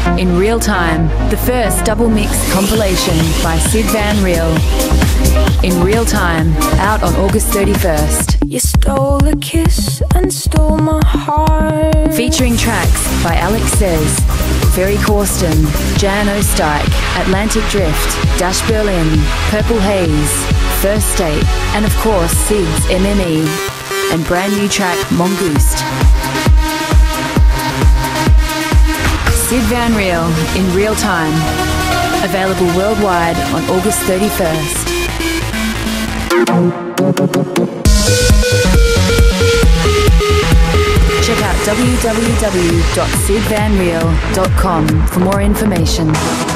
In Real Time, the first double mix compilation by Sied van Riel. In Real Time, out on August 31st. You stole a kiss and stole my heart. Featuring tracks by Alex Says, Ferry Corsten, Jan Oostdyk, Atlantic Drift, Dash Berlin, Purple Haze, First State, and of course Sied's MME, and brand new track Mongoosed. Sied van Riel in Real Time. Available worldwide on August 31st. Check out www.siedvanriel.com for more information.